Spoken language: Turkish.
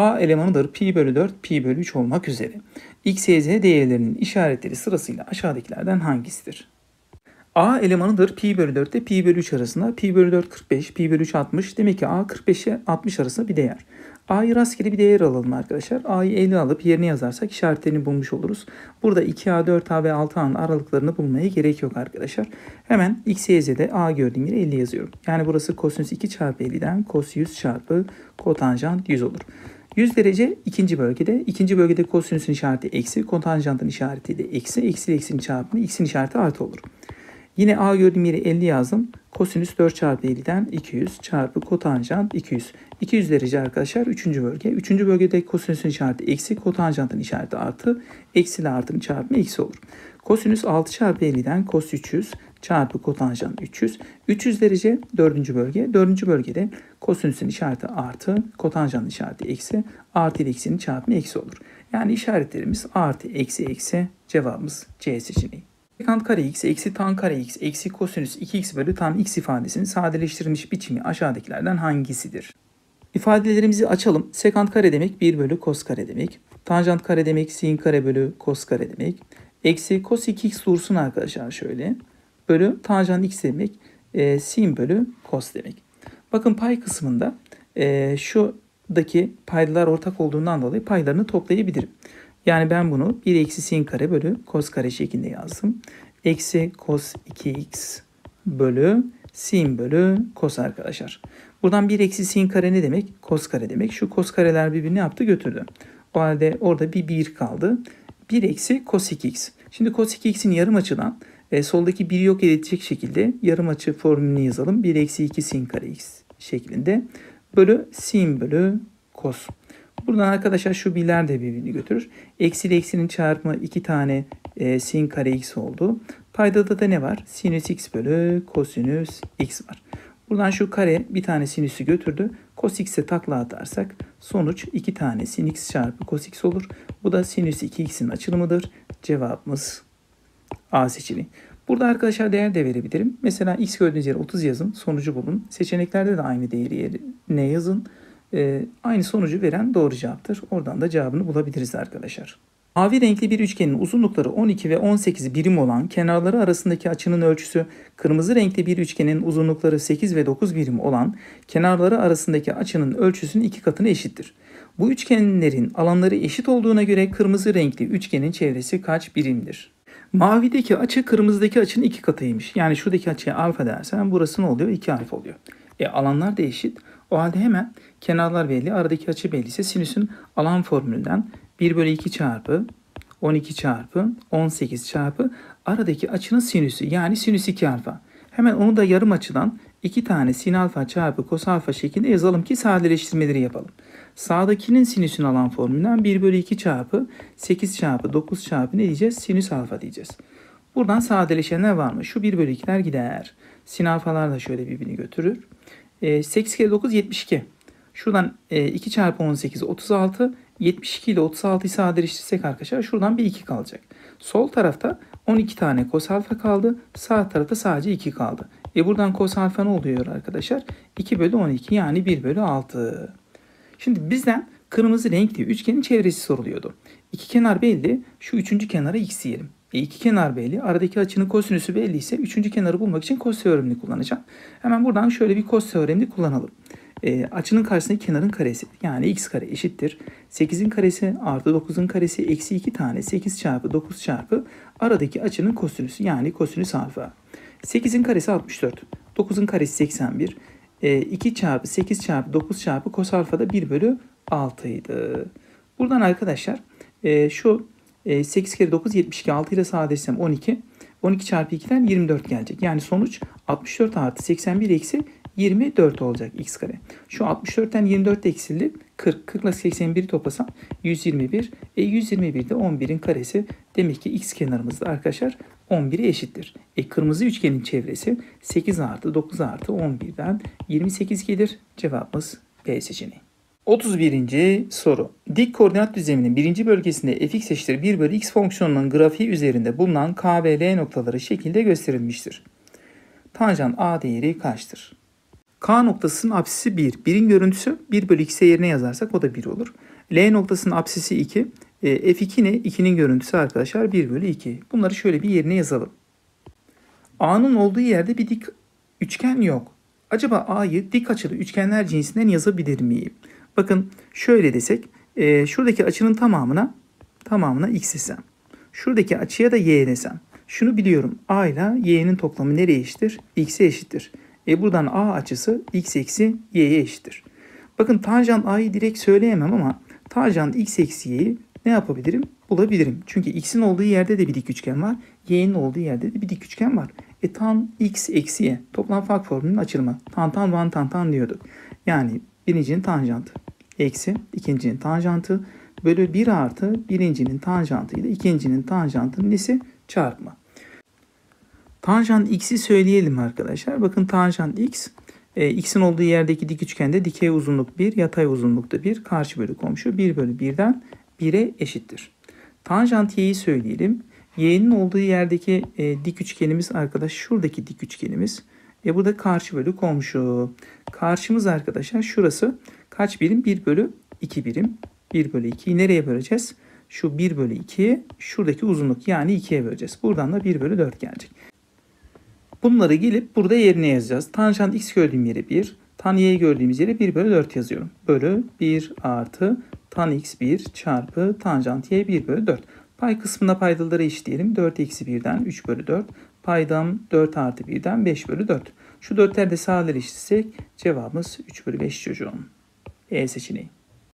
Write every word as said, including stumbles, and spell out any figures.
A elemanıdır pi bölü dört, pi bölü üç olmak üzere. X, Y, Z değerlerinin işaretleri sırasıyla aşağıdakilerden hangisidir? A elemanıdır pi bölü dört ile pi bölü üç arasında. Pi bölü dört kırk beş, pi bölü üç altmış. Demek ki A kırk beş ile altmış arasında bir değer. A'yı rastgele bir değer alalım arkadaşlar. A'yı elli alıp yerine yazarsak işaretlerini bulmuş oluruz. Burada iki A, dört A ve altı A'nın aralıklarını bulmaya gerek yok arkadaşlar. Hemen X, Y, Z'de A gördüğüm yere elli yazıyorum. Yani burası kosinüs iki çarpı elliden cos yüz çarpı kotanjant yüz olur. yüz derece ikinci bölgede. İkinci bölgede kosinüsün işareti eksi, kotanjantın işareti de eksi. Eksi ile eksinin çarpımı x'in işareti artı olur. Yine A gördüğüm yere elli yazdım. Kosinüs dört çarpı elliden iki yüz çarpı kotanjant iki yüz. iki yüz derece arkadaşlar üçüncü bölge. üçüncü bölgede kosinüsün işareti eksi, kotanjantın işareti artı. Eksi ile artının çarpımı eksi olur. Kosinüs altı çarpı elliden cos üç yüz çarpı kotanjant üç yüz. üç yüz derece dördüncü bölge. dördüncü bölgede kosinüsün işareti artı, kotanjantın işareti eksi. Artı ile eksinin çarpımı eksi olur. Yani işaretlerimiz artı, eksi, eksi. Cevabımız C seçeneği. Sekant kare x eksi tan kare x eksi kosinüs iki x bölü tan x ifadesinin sadeleştirilmiş biçimi aşağıdakilerden hangisidir? İfadelerimizi açalım. Sekant kare demek bir bölü kos kare demek. Tanjant kare demek sin kare bölü kos kare demek. Eksi cos iki x dursun arkadaşlar şöyle. Bölü tanjant x demek e, sin bölü kos demek. Bakın pay kısmında e, şuradaki paydalar ortak olduğundan dolayı paylarını toplayabilirim. Yani ben bunu bir eksi sin kare bölü cos kare şeklinde yazdım. Eksi cos iki x bölü sin bölü cos arkadaşlar. Buradan bir eksi sin kare ne demek? Cos kare demek. Şu cos kareler birbirini yaptı götürdü. O halde orada bir bir kaldı. bir eksi cos iki x. Şimdi cos iki x'in yarım açıdan e, soldaki biri yok edecek şekilde yarım açı formülünü yazalım. bir eksi iki sin kare x şeklinde. Bölü sin bölü cos. Buradan arkadaşlar şu birler de birbirini götürür. Eksi ile eksinin çarpımı iki tane e, sin kare x oldu. Paydada da ne var? Sinüs x bölü kosinüs x var. Buradan şu kare bir tane sinüsü götürdü. Cos x'e takla atarsak sonuç iki tane sin x çarpı cos x olur. Bu da sinüs iki x'in açılımıdır. Cevabımız A seçeneği. Burada arkadaşlar değer de verebilirim. Mesela x gördüğünüz yere otuz yazın. Sonucu bulun. Seçeneklerde de aynı değeri yerine yazın. Ee, aynı sonucu veren doğru cevaptır. Oradan da cevabını bulabiliriz arkadaşlar. Mavi renkli bir üçgenin uzunlukları on iki ve on sekiz birim olan, kenarları arasındaki açının ölçüsü kırmızı renkli bir üçgenin uzunlukları sekiz ve dokuz birim olan, kenarları arasındaki açının ölçüsünün iki katına eşittir. Bu üçgenlerin alanları eşit olduğuna göre kırmızı renkli üçgenin çevresi kaç birimdir? Mavideki açı kırmızıdaki açının iki katıymış. Yani şuradaki açıya alfa dersen burası ne oluyor? iki alfa oluyor. E alanlar da eşit. O halde hemen kenarlar belli, aradaki açı belli ise sinüsün alan formülünden bir bölü iki çarpı on iki çarpı on sekiz çarpı aradaki açının sinüsü yani sinüs iki alfa. Hemen onu da yarım açıdan iki tane sin alfa çarpı kos alfa şeklinde yazalım ki sadeleştirmeleri yapalım. Sağdakinin sinüsün alan formülünden bir bölü iki çarpı sekiz çarpı dokuz çarpı ne diyeceğiz? Sinüs alfa diyeceğiz. Buradan sadeleşenler var mı? Şu bir bölü ikiler gider. Sin alfalar da şöyle birbirini götürür. E, sekiz kere dokuz yetmiş iki. Şuradan e, iki çarpı on sekiz otuz altı. yetmiş iki ile otuz altıyı sadeleştirsek arkadaşlar şuradan bir iki kalacak. Sol tarafta on iki tane kos alfa kaldı. Sağ tarafta sadece iki kaldı. E buradan kos alfa ne oluyor arkadaşlar? iki bölü on iki yani bir bölü altı. Şimdi bizden kırmızı renkli üçgenin çevresi soruluyordu. İki kenar belli. Şu üçüncü kenara x diyelim. E iki kenar belli. Aradaki açının kosinüsü belli ise üçüncü kenarı bulmak için kos teoremini kullanacağım. Hemen buradan şöyle bir kos teoremini kullanalım. E, açının karşısındaki kenarın karesi yani x kare eşittir. sekizin karesi artı dokuzun karesi eksi iki tane sekiz çarpı dokuz çarpı aradaki açının kosinüsü yani kosinüs alfa. sekizin karesi altmış dört. dokuzun karesi seksen bir. E, iki çarpı sekiz çarpı dokuz çarpı kos alfa da bir bölü altı idi. Buradan arkadaşlar e, şu e, sekiz kere dokuz yetmiş iki, altı ile sadeleşsem on iki. on iki çarpı iki'den yirmi dört gelecek. Yani sonuç altmış dört artı seksen bir eksi yirmi dört olacak x kare. Şu altmış dörtten yirmi dört eksildi. kırk. kırk ile seksen biri toplasam yüz yirmi bir. E yüz yirmi bir de on birin karesi. Demek ki x kenarımızda arkadaşlar on bire eşittir. E kırmızı üçgenin çevresi sekiz artı dokuz artı on birden yirmi sekiz gelir. Cevabımız B seçeneği. otuz birinci soru. Dik koordinat düzleminin birinci bölgesinde fx eşittir bir bölü x fonksiyonunun grafiği üzerinde bulunan K ve L noktaları şekilde gösterilmiştir. Tanjant A değeri kaçtır? K noktasının apsisi bir. birin görüntüsü bir bölü x'e yerine yazarsak o da bir olur. L noktasının apsisi iki. E, F iki ne? ikinin görüntüsü arkadaşlar bir bölü iki. Bunları şöyle bir yerine yazalım. A'nın olduğu yerde bir dik üçgen yok. Acaba A'yı dik açılı üçgenler cinsinden yazabilir miyim? Bakın şöyle desek, e, şuradaki açının tamamına tamamına x desem. Şuradaki açıya da y desem. Şunu biliyorum. A ile y'nin toplamı nereye eşittir? X'e eşittir. E buradan A açısı x eksi y'ye eşittir. Bakın tanjant A'yı direkt söyleyemem ama tanjant x eksi y'yi ne yapabilirim? Bulabilirim. Çünkü x'in olduğu yerde de bir dik üçgen var. Y'nin olduğu yerde de bir dik üçgen var. E tan x eksi y toplam fark formülünün açılımı. Tan tan van tan tan diyorduk. Yani birincinin tanjantı eksi ikincinin tanjantı bölü bir artı birincinin tanjantı ile ikincinin tanjantının nesi? Çarpma. Tanjant x'i söyleyelim arkadaşlar. Bakın tanjant x, e, x'in olduğu yerdeki dik üçgende dikey uzunluk bir, yatay uzunluk da bir, karşı bölü komşu bir bölü birden bire eşittir. Tanjant y'yi söyleyelim. Y'nin olduğu yerdeki e, dik üçgenimiz arkadaş şuradaki dik üçgenimiz. E bu da karşı bölü komşu. Karşımız arkadaşlar şurası kaç birim? bir bölü iki birim. bir bölü ikiyi nereye böleceğiz? Şu bir bölü ikiyi şuradaki uzunluk yani ikiye böleceğiz. Buradan da bir bölü dört gelecek. Bunları gelip burada yerine yazacağız. Tanjant x gördüğüm yere bir, tan y gördüğümüz yere bir bölü dört yazıyorum. Bölü bir artı tan x bir çarpı tanjant y bir bölü dört. Pay kısmına paydaları eşitleyelim. dört eksi birden üç bölü dört. Paydam dört artı birden beş bölü dört. Şu dörtler de sağları eşitsek cevabımız üç bölü beş çocuğum. E seçeneği.